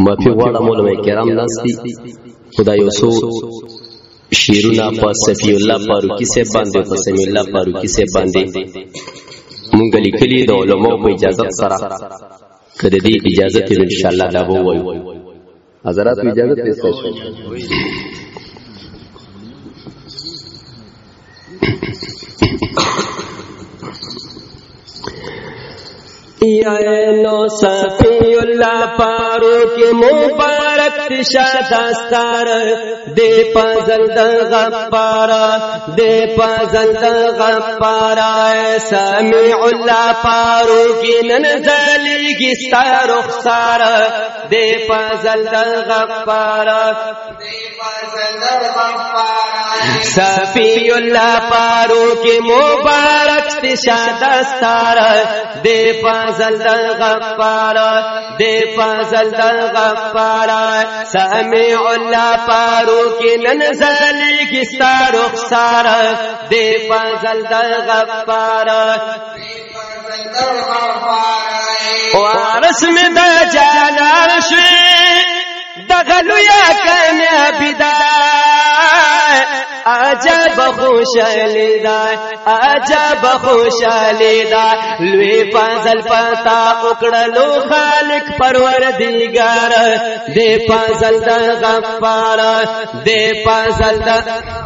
معافي غواړم علماء کرام ناستي خدا یو څو شیرونه په صفی الله فاروقي صاحب باندې په سمی الله فاروقي صاحب باندې مونږ لیکلي د علماء په اجازه سره کله دې اجازه ته ان شاء الله دا وایو حضرات اجازه ته ستاسو یا نو صفی اللہ فاروق مبارک تشاد دستار دے فضل دا غفار دے فضل دا غفار سمیع اللہ فاروق ننزلی گستا رخسار دے فضل دا غفار دے فضل دا غفار صفی اللہ فاروق مبارک تشاد دستار دے فضل دا غفار دے فضل دا غفار سمیع اللہ فاروق ننزلی گستا رخسار دے فضل دا غفار وارس میں دا جانار شوی دغلو یا کامیابی دا عجب خوشالی دا عجب خوشالی دا لوی فضل پتا اکڑلو خالق پروردگار دے فضل دا غفار دے فضل دا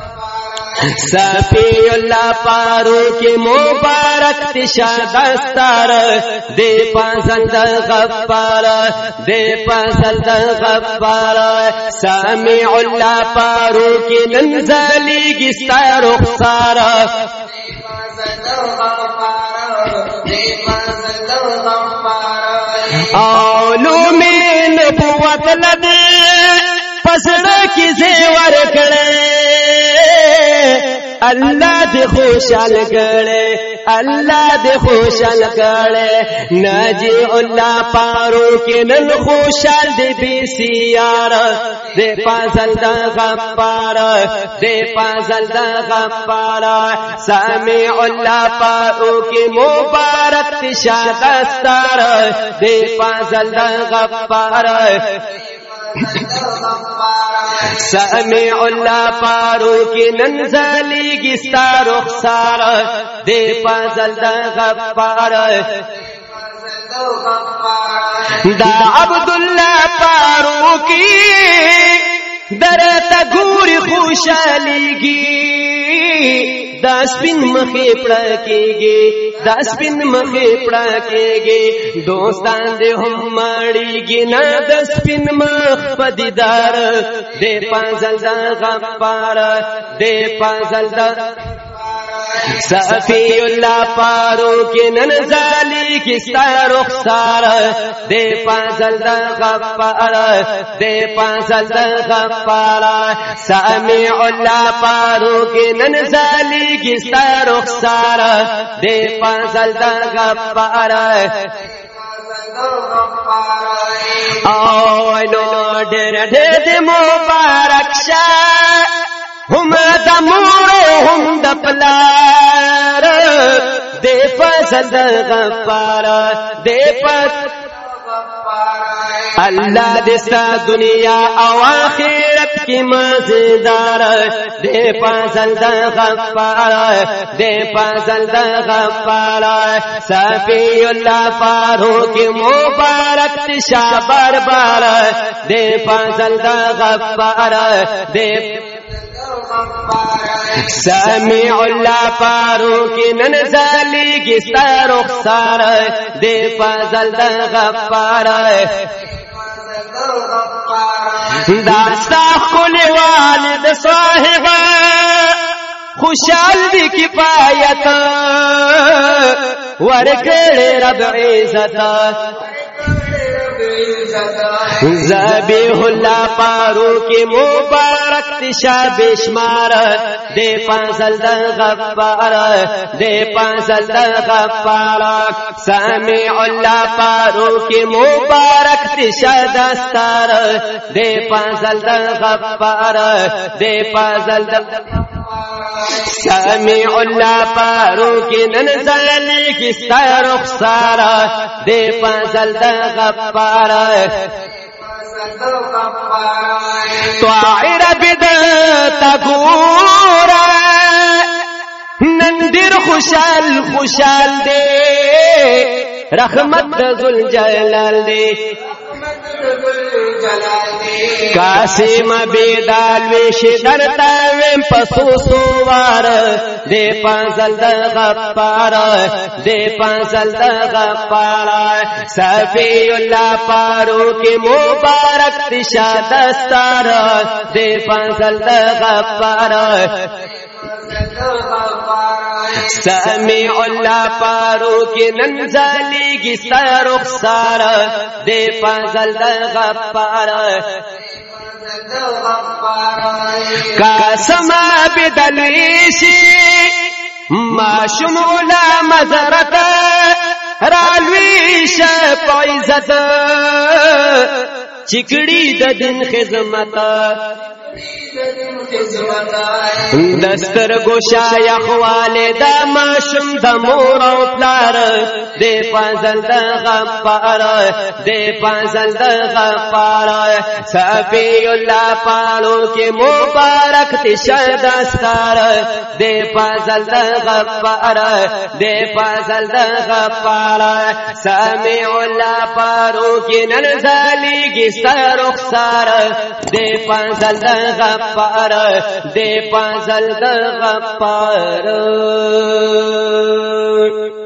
صفی اللہ فاروق مبارک تشاد دستار دے فضل دا غفار دے فضل دا غفار سمیع اللہ فاروق ننزلی گستا رخسار دے فضل دا غفار دے فضل دا غفار علوم نبوت لدے فضل کی زیور کڑے اللہ دے خوشحال کرے اللہ دے خوشحال کرے ناجی اللہ فاروق نن خوشحال دے بی سیار دے فضل دا غفار دے فضل دا غفار سمیع اللہ فاروق مبارک تشاد دستار دے فضل دا غفار سمیع اللہ فاروق ننزلی گستا رخسار دے فضل دا غفار دا عبداللہ فاروقی درتا گوری خوشالی گی دا سپین مخی پڑکی گی دا سپین مخی پڑکی گی دوستان دے ہم ماڑی گی نا دا سپین مخ پدیدار دے فضل دا غفار دے فضل دا صفی اللہ فاروق ننزلی گستا رخسار دے فضل دا غفار دے فضل دا غفار سمیع اللہ فاروق ننزلی گستا رخسار دے فضل دا غفار نو ڈر ڈر مبارک شاہ ہم دا مور ہم دا پلار دے فضل دا غفار دے فضل اللہ دستا دنیا او آخرت کی مزیدار دے فضل دا غفار دے فضل دا غفار صفی اللہ فاروق مبارک تشا بار بار دے فضل دا غفار دے سمیع اللہ فاروق ننزلی گستا رخسار دے فضل دا غفار داستا خل والد صاحب خوشحال دی کفایت ورکڑ رب عزت ذبیح اللہ فاروق مبارک تشا بشمار دے فضل دا غفار دے فضل دا غفار سمیع اللہ فاروق مبارک تشا دستار دے فضل دا غفار دے فضل دا سمیع اللہ فاروق ننزلی گستا رخسار دے فضل دا غفار طائر بدتا گورا نندر خوشال خوشال دے رحمت ذل جلال دے قاسم بیدال ویش درتا ویم پسو سوار دے فضل دا غفار دے فضل دا غفار صفی اللہ پارو کے مبارک تشا دستار دے فضل دا غفار سمیع اللہ پارو کے ننزلی کی سرخ سارا دے فضل دا غفار قاسم بدلویشی ما شمولا مزرت رالویش پایزت چکڑی دا دن خزمت دستر گوشا یخوال دا ماشم دا مور و پلار دے فضل دا غفار دے فضل دا غفار صفی اللہ پالو کے مبارک تشا دستار دے فضل دا غفار دے فضل دا غفار سمیع اللہ پالو کے ننزلی گستا رخسار دے فضل دا غفار دے فضل دا غفار